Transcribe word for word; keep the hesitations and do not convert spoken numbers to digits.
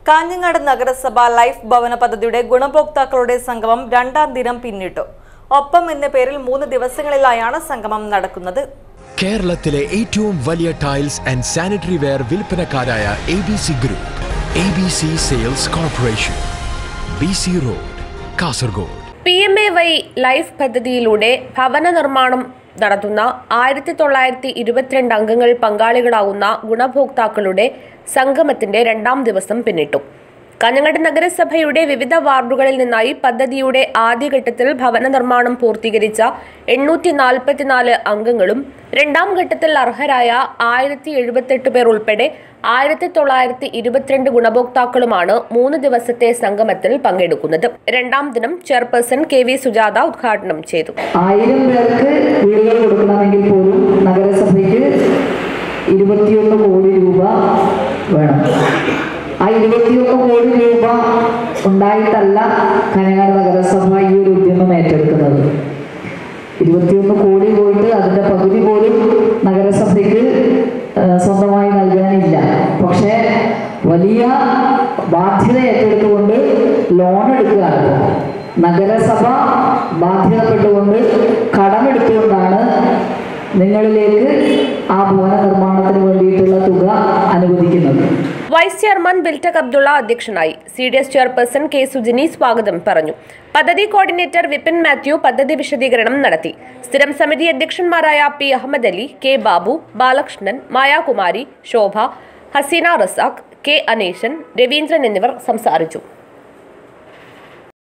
കാഞ്ഞങ്ങാട് നഗരസഭ ലൈഫ് ഭവന പദ്ധതിയുടെ ഗുണഭോക്താക്കളുടെ സംഗമം രണ്ടാം ദിനം പിന്നിട്ടു. ഒപ്പം എന്ന പേരിൽ മൂന്ന് ദിവസങ്ങളിലായാണ് സംഗമം നടക്കുന്നത്. കേരളത്തിലെ ഏറ്റവും വലിയ ടൈൽസ് ആൻഡ് സാനിറ്ററി വെയർ വിൽപ്പനക്കാരായ A B C group, A B C sales corporation, B C road, Kasaragod. P M A Y life പദ്ധതിയിലൂടെ ഭവന നിർമ്മാണം നടത്തുന്ന ആയിരത്തി തൊള്ളായിരത്തി ഇരുപത്തിരണ്ട് അംഗങ്ങൾ പങ്കാളികളാവുന്ന ഗുണഭോക്താക്കളുടെ സംഗമത്തിന്റെ രണ്ടാം ദിവസം പിന്നിട്ടു. കാഞ്ഞങ്ങാട് നഗരസഭയുടെ വിവിധ വാർഡുകളിൽ നിന്നായി പദ്ധതിയുടെ ആദ്യഘട്ടത്തിൽ ഭവന നിർമ്മാണം പൂർത്തീകരിച്ച എണ്ണൂറ്റി നാൽപ്പത്തിനാല് അംഗങ്ങളും രണ്ടാം ഘട്ടത്തിൽ അർഹരായ ആയിരത്തി എഴുപത്തെട്ട് പേർ ഉൾപ്പെടെ ആയിരത്തി തൊള്ളായിരത്തി ഇരുപത്തിരണ്ട് ഗുണഭോക്താക്കളുമാണ് മൂന്ന് ദിവസത്തെ സംഗമത്തിൽ പങ്കെടുക്കുന്നത്. രണ്ടാം ദിനം ചെയർപേഴ്സൺ കെ വി സുജാത ഉദ്ഘാടനം ചെയ്തു. ആയിരം പേർക്ക് വീടുകൾ കൊടുക്കണമെങ്കിൽ പോലും നഗരസഭയ്ക്ക് ഇരുപത്തിയൊന്ന് കോടി രൂപ വേണം. ആ ഇരുപത്തിയൊന്ന് കോടി രൂപ ഉണ്ടായിട്ടല്ല കാഞ്ഞങ്ങാട് നഗരസഭ ഈ ഒരു ഉദ്യമം ഏറ്റെടുക്കുന്നത്. ഇരുപത്തിയൊന്ന് കോടി പോയിട്ട് അതിൻ്റെ പകുതി പോലും നഗരസഭയ്ക്ക് സ്വന്തമായി നൽകാനില്ല. പക്ഷേ വലിയ ബാധ്യത ഏറ്റെടുത്തുകൊണ്ട് ലോൺ എടുക്കുകയാണ്. നഗരസഭ ബാധ്യതപ്പെട്ടുകൊണ്ട് കടമെടുത്തുകൊണ്ടാണ് നിങ്ങളിലേക്ക് ആ ഭവന നിർമ്മാണത്തിന് വേണ്ടിയിട്ടുള്ള തുക അനുവദിക്കുന്നത്. വൈസ് ചെയർമാൻ ബിൽറ്റക് അബ്ദുള്ള അധ്യക്ഷനായി. C D S chairperson K Sujini സ്വാഗതം പറഞ്ഞു. പദ്ധതി കോർഡിനേറ്റർ വിപിൻ മാത്യു പദ്ധതി വിശദീകരണം നടത്തി. സ്ഥിരം സമിതി അധ്യക്ഷന്മാരായ P Ahammed Ali, K Babu, Balakrishnan, Mayakumari, Shobha, Haseena Razak, K Aneshan, Raveendran എന്നിവർ സംസാരിച്ചു.